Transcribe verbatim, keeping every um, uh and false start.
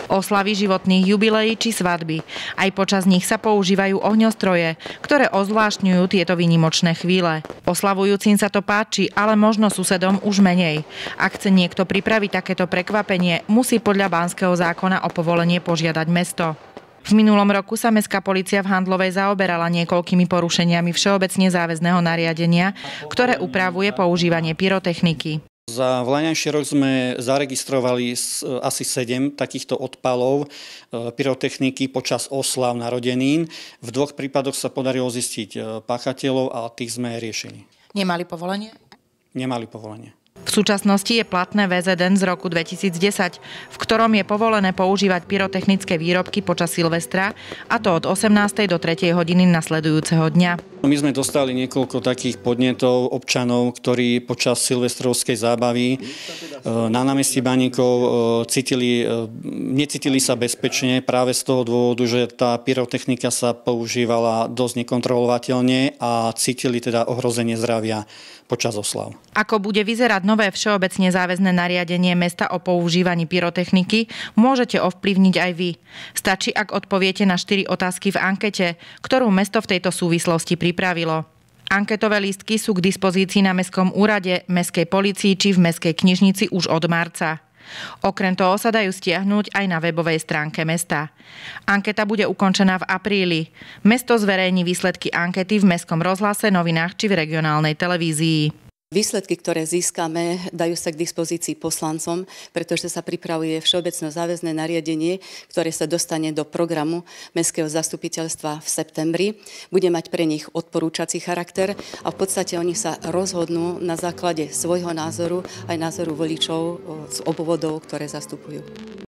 Oslavy životných jubileí či svadby. Aj počas nich sa používajú ohňostroje, ktoré ozvláštňujú tieto výnimočné chvíle. Oslavujúcim sa to páči, ale možno susedom už menej. Ak chce niekto pripraviť takéto prekvapenie, musí podľa Banského zákona o povolenie požiadať mesto. V minulom roku sa mestská polícia v Handlovej zaoberala niekoľkými porušeniami všeobecne záväzného nariadenia, ktoré upravuje používanie pyrotechniky. Za vlaňajší rok sme zaregistrovali asi sedem takýchto odpalov pyrotechniky počas oslav narodenín. V dvoch prípadoch sa podarilo zistiť páchateľov a tých sme riešili. Nemali povolenie? Nemali povolenie. V súčasnosti je platné vé zet en z roku dvetisícdesať, v ktorom je povolené používať pyrotechnické výrobky počas Silvestra, a to od osemnástej do tretej hodiny nasledujúceho dňa. My sme dostali niekoľko takých podnetov občanov, ktorí počas silvestrovskej zábavy na námestí Baníkov cítili, necítili sa bezpečne práve z toho dôvodu, že tá pyrotechnika sa používala dosť nekontrolovateľne a cítili teda ohrozenie zdravia počas oslav. Ako bude vyzerať nové všeobecne záväzné nariadenie mesta o používaní pyrotechniky, môžete ovplyvniť aj vy. Stačí, ak odpoviete na štyri otázky v ankete, ktorú mesto v tejto súvislosti pripravilo. Anketové lístky sú k dispozícii na mestskom úrade, mestskej polícii či v mestskej knižnici už od marca. Okrem toho sa dajú stiahnuť aj na webovej stránke mesta. Anketa bude ukončená v apríli. Mesto zverejní výsledky ankety v mestskom rozhlase, novinách či v regionálnej televízii. Výsledky, ktoré získame, dajú sa k dispozícii poslancom, pretože sa pripravuje všeobecné záväzné nariadenie, ktoré sa dostane do programu Mestského zastupiteľstva v septembri. Bude mať pre nich odporúčací charakter a v podstate oni sa rozhodnú na základe svojho názoru aj názoru voličov z obvodov, ktoré zastupujú.